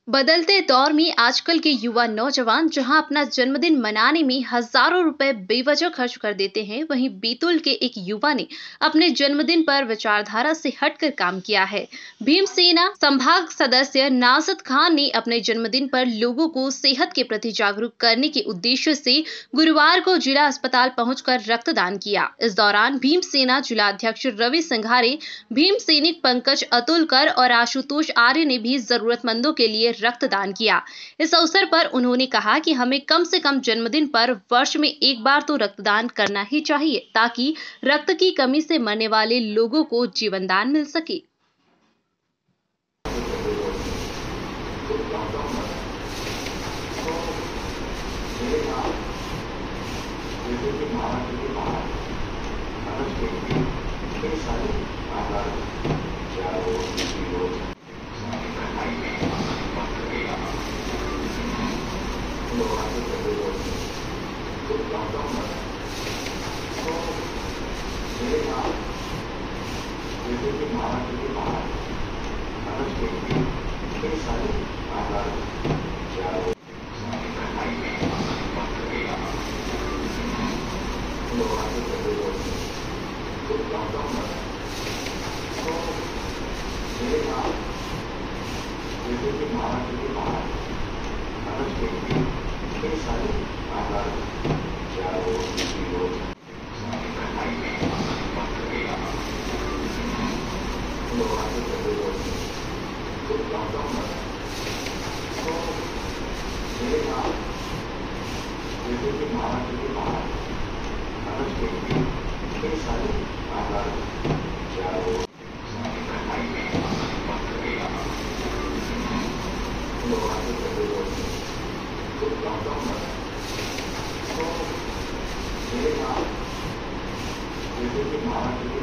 बदलते दौर में आजकल के युवा नौजवान जहां अपना जन्मदिन मनाने में हजारों रुपए बेवजह खर्च कर देते हैं, वहीं बैतूल के एक युवा ने अपने जन्मदिन पर विचारधारा से हटकर काम किया है। भीमसेना संभाग सदस्य नाज़िद खान ने अपने जन्मदिन पर लोगों को सेहत के प्रति जागरूक करने के उद्देश्य से गुरुवार को जिला अस्पताल पहुंचकर रक्तदान किया। इस दौरान भीमसेना जिला अध्यक्ष रवि सिंघारे, भीम सैनिक पंकज अतुलकर और आशुतोष आर्य ने भी जरूरतमंदों के लिए रक्तदान किया। इस अवसर पर उन्होंने कहा कि हमें कम से कम जन्मदिन पर वर्ष में एक बार तो रक्तदान करना ही चाहिए, ताकि रक्त की कमी से मरने वाले लोगों को जीवनदान मिल सके। Thank you.